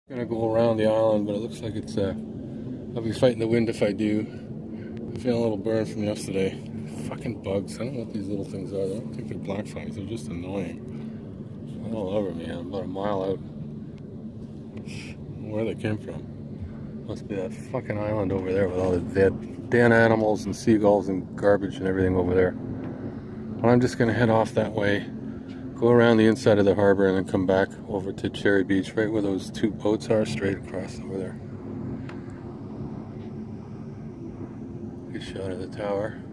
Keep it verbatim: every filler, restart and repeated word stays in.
Gonna go around the island, but it looks like it's uh I'll be fighting the wind if I do. I'm feeling a little burn from yesterday. Fucking bugs. I don't know what these little things are. I don't think they're black flies. They're just annoying. All over me. I'm about a mile out. Where they came from. Must be that fucking island over there with all the dead dead animals and seagulls and garbage and everything over there. But I'm just gonna head off that way, go around the inside of the harbor, and then come back over to Cherry Beach, right where those two boats are, straight across over there. Good shot of the tower.